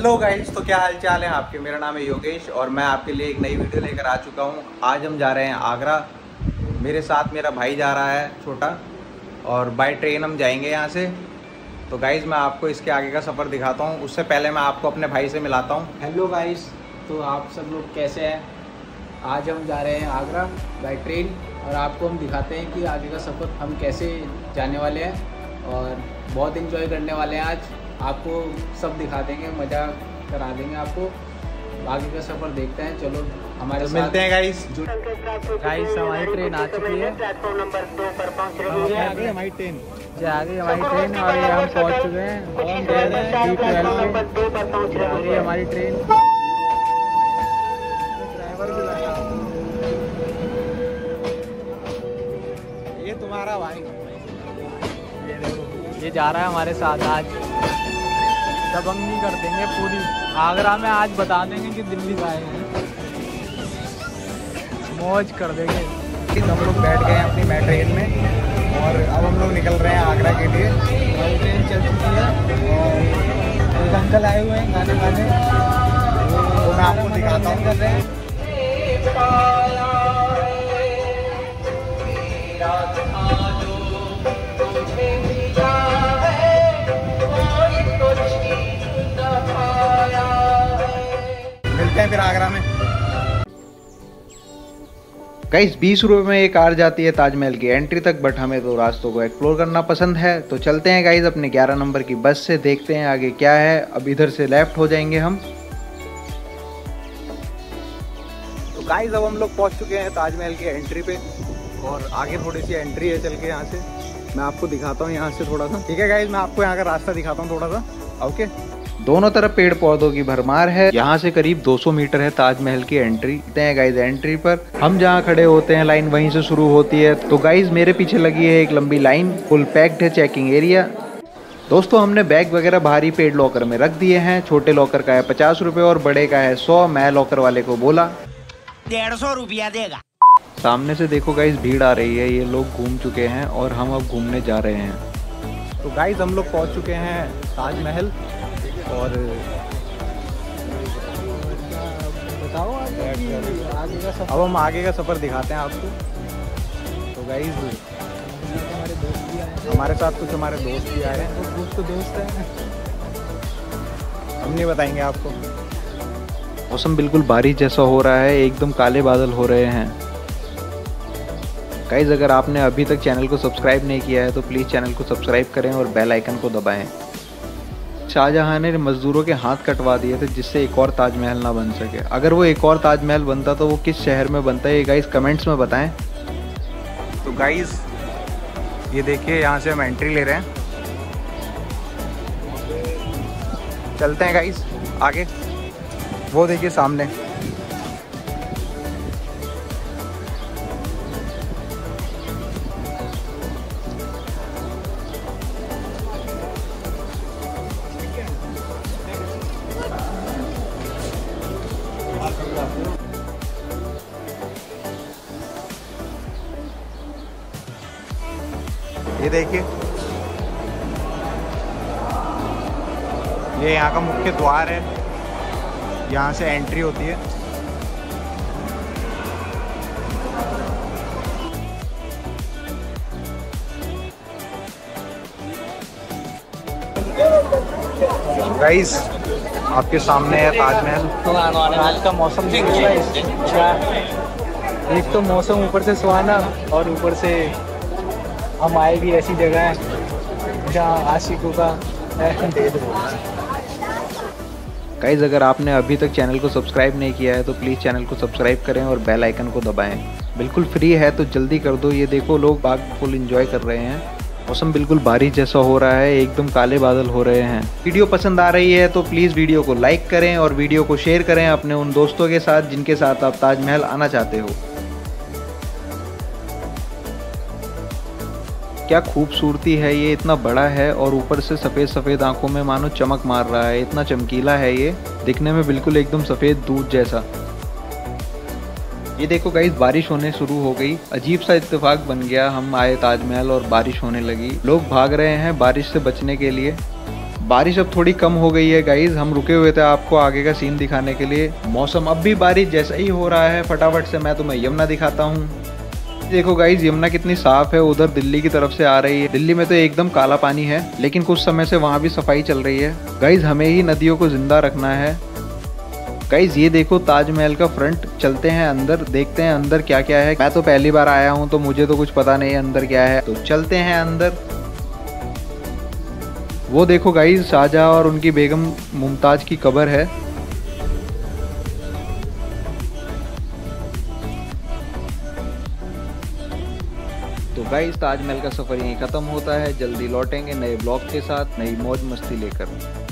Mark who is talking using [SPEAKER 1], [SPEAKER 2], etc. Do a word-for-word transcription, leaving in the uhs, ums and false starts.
[SPEAKER 1] Hello guys, तो क्या हाल चाल है आपके। मेरा नाम है योगेश और मैं आपके लिए एक नई वीडियो लेकर आ चुका हूँ। आज हम जा रहे हैं आगरा। मेरे साथ मेरा भाई जा रहा है छोटा, और बाय ट्रेन हम जाएंगे यहाँ से। तो गाइस मैं आपको इसके आगे का सफ़र दिखाता हूँ, उससे पहले मैं आपको अपने भाई से मिलाता हूँ।
[SPEAKER 2] हेलो गाइस, तो आप सब लोग कैसे हैं। आज हम जा रहे हैं आगरा बाय ट्रेन और आपको हम दिखाते हैं कि आगे का सफ़र हम कैसे जाने वाले हैं और बहुत एंजॉय करने वाले हैं। आज आपको सब दिखा देंगे, मज़ा करा देंगे आपको। आगे का सफ़र देखते हैं, चलो हमारे
[SPEAKER 1] तो मिलते हैं गाइस।
[SPEAKER 2] गाइस हमारी ट्रेन आ चुकी है,
[SPEAKER 3] प्लेटफॉर्म नंबर दो पर पहुंच रही है।
[SPEAKER 1] आगे हमारी ट्रेन
[SPEAKER 2] जो आगे हमारी ट्रेन और ये हम पहुंच चुके हैं। अब हम जा रहे हैं डी ट्वेल्व
[SPEAKER 3] नंबर दो पर पहुंच रही
[SPEAKER 2] पे। ये हमारी ट्रेन
[SPEAKER 1] ये तुम्हारा भाई,
[SPEAKER 2] ये देखो ये जा रहा है हमारे साथ। आज दबंगी कर देंगे पूरी आगरा में। आज बता देंगे कि दिल्ली का है, मौज कर देंगे।
[SPEAKER 1] हम लोग बैठ गए हैं अपनी मैं ट्रेन में और अब हम लोग निकल रहे हैं आगरा के लिए।
[SPEAKER 2] हमारी ट्रेन चल चुकी है और एक अंकल आए हुए हैं गाने गाने,
[SPEAKER 1] वो मैं आपको दिखाता हूँ।
[SPEAKER 2] कर रहे हैं।
[SPEAKER 1] मिलते हैं फिर आगरा में। गाइस बीस रुपए में एक कार जाती है ताजमहल की एंट्री तक, बट हमें तो रास्तों को एक्सप्लोर करना पसंद है। तो चलते हैं गाइस अपने ग्यारह नंबर की बस से, देखते हैं आगे क्या है। अब इधर से लेफ्ट हो जाएंगे हम। तो गाइस अब हम लोग पहुंच चुके हैं ताजमहल की एंट्री पे और आगे थोड़ी सी एंट्री है, चल के यहाँ से मैं आपको दिखाता हूँ यहाँ से थोड़ा सा। ठीक है गाइस, मैं आपको यहाँ का रास्ता दिखाता हूँ थोड़ा सा। ओके, दोनों तरफ पेड़ पौधों की भरमार है। यहाँ से करीब दो सौ मीटर है ताजमहल की एंट्री। हैं गाइस एंट्री पर हम जहाँ खड़े होते हैं लाइन वहीं से शुरू होती है। तो गाइस मेरे पीछे लगी है एक लंबी लाइन, फुल पैक्ड है चेकिंग एरिया। दोस्तों हमने बैग वगैरह बाहरी पेड लॉकर में रख दिए हैं। छोटे लॉकर का है पचास रुपए और बड़े का है सौ। मैं लॉकर वाले को बोला
[SPEAKER 3] डेढ़ सौ रुपया देगा।
[SPEAKER 1] सामने से देखो गाइस भीड़ आ रही है, ये लोग घूम चुके हैं और हम अब घूमने जा रहे हैं। तो गाइस हम लोग पहुँच चुके हैं ताजमहल और
[SPEAKER 2] बताओ आगे का सफ़र।
[SPEAKER 1] अब हम आगे का सफ़र दिखाते हैं आपको। तो गाइस
[SPEAKER 2] हमारे दोस्त भी आए हैं,
[SPEAKER 1] हमारे साथ कुछ हमारे दोस्त भी आए हैं।
[SPEAKER 2] तो कुछ तो दोस्त हैं,
[SPEAKER 1] हम नहीं बताएंगे आपको। मौसम बिल्कुल बारिश जैसा हो रहा है, एकदम काले बादल हो रहे हैं। गाइस अगर आपने अभी तक चैनल को सब्सक्राइब नहीं किया है तो प्लीज़ चैनल को सब्सक्राइब करें और बेल आइकन को दबाएं। शाहजहां ने मजदूरों के हाथ कटवा दिए थे जिससे एक और ताजमहल ना बन सके। अगर वो एक और ताजमहल बनता तो वो किस शहर में बनता है, ये गाइस कमेंट्स में बताएं। तो गाइस ये देखिए यहाँ से हम एंट्री ले रहे हैं। चलते हैं गाइस आगे। वो देखिए सामने। ये देखिए ये यहाँ का मुख्य द्वार है, यहाँ से एंट्री होती है। गाइस आपके सामने है ताजमहल।
[SPEAKER 2] तो आज का मौसम देखिए क्या, एक तो मौसम ऊपर से सुहाना और ऊपर से हम आए भी ऐसी जगह है जहाँ आशिकों का
[SPEAKER 1] गाइस अगर आपने अभी तक चैनल को सब्सक्राइब नहीं किया है तो प्लीज़ चैनल को सब्सक्राइब करें और बेल आइकन को दबाएं। बिल्कुल फ्री है तो जल्दी कर दो। ये देखो लोग बाग फुल एंजॉय कर रहे हैं। मौसम बिल्कुल बारिश जैसा हो रहा है, एकदम काले बादल हो रहे हैं। वीडियो पसंद आ रही है तो प्लीज़ वीडियो को लाइक करें और वीडियो को शेयर करें अपने उन दोस्तों के साथ जिनके साथ आप ताजमहल आना चाहते हो। क्या खूबसूरती है, ये इतना बड़ा है और ऊपर से सफ़ेद सफ़ेद आंखों में मानो चमक मार रहा है। इतना चमकीला है ये, दिखने में बिल्कुल एकदम सफ़ेद दूध जैसा। ये देखो गाइस बारिश होने शुरू हो गई। अजीब सा इत्तेफाक बन गया, हम आए ताजमहल और बारिश होने लगी। लोग भाग रहे हैं बारिश से बचने के लिए। बारिश अब थोड़ी कम हो गई है गाइज, हम रुके हुए थे आपको आगे का सीन दिखाने के लिए। मौसम अब भी बारिश जैसा ही हो रहा है। फटाफट से मैं तुम्हें यमुना दिखाता हूँ। देखो गाइज यमुना कितनी साफ है, उधर दिल्ली की तरफ से आ रही है। दिल्ली में तो एकदम काला पानी है, लेकिन कुछ समय से वहाँ भी सफाई चल रही है। गाइज हमें ही नदियों को जिंदा रखना है। गाइज ये देखो ताजमहल का फ्रंट, चलते हैं अंदर, देखते हैं अंदर क्या क्या है। मैं तो पहली बार आया हूँ तो मुझे तो कुछ पता नहीं है अंदर क्या है, तो चलते हैं अंदर। वो देखो गाइज शाहजहां और उनकी बेगम मुमताज की कब्र है। तो गाइज ताजमहल का सफर यहीं खत्म होता है। जल्दी लौटेंगे नए ब्लॉग के साथ, नई मौज मस्ती लेकर।